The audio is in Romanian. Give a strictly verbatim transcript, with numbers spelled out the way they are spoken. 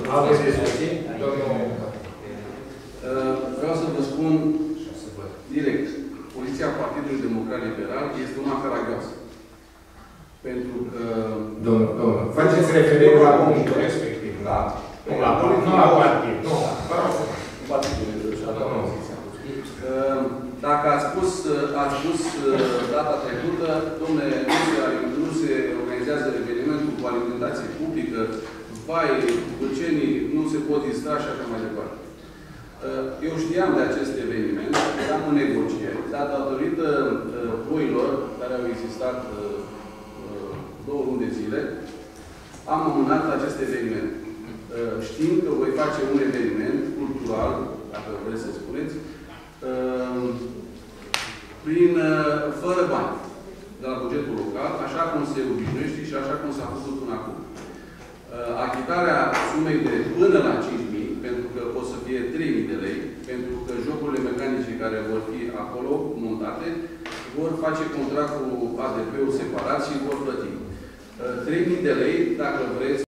Aveți discuții? Vreau să vă spun direct. Poziția Partidului Democrat Liberal este una caragioasă. Pentru că... Domnul, domnul, faceți referire la punctul respectiv, la... Nu la partid, nu la partid, nu. Dacă ați spus, ați spus data trecută, domnule, nu se, nu se organizează evenimentul cu alimentație publică, vai, vâlcenii nu se pot distra și așa mai departe. Eu știam de acest eveniment, eram în negocieri, dar datorită ploilor care au existat două luni de zile, am amânat acest eveniment. Știind că voi face un eveniment cultural, dacă vreți să spuneți, prin, fără bani de la bugetul local, așa cum se obișnuiește și așa cum s-a făcut până acum. Achitarea sumei de până la cinci mii, pentru că o să fie trei mii de lei, pentru că jocurile mecanice care vor fi acolo montate, vor face contract cu A D P-ul separat și vor plăti. trei mii de lei, dacă vreți,